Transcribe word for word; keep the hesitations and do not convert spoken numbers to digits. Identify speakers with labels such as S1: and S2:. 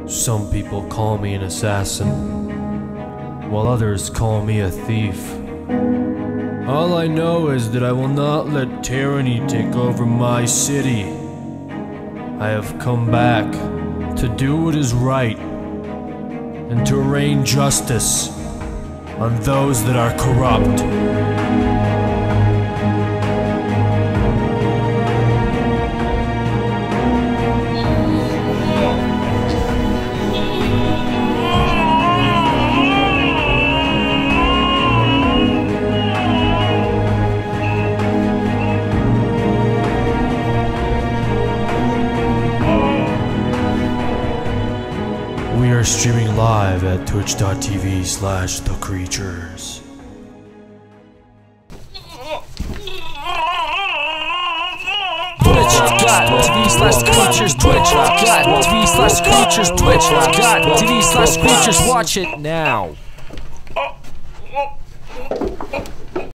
S1: Some people call me an assassin, while others call me a thief. All I know is that I will not let tyranny take over my city. I have come back to do what is right and to rain justice on those that are corrupt. We are streaming live at twitch dot t v slash the creatures.
S2: Twitch.tv slash creatures, Twitch.tv slash creatures, Twitch.tv slash creatures, watch it now.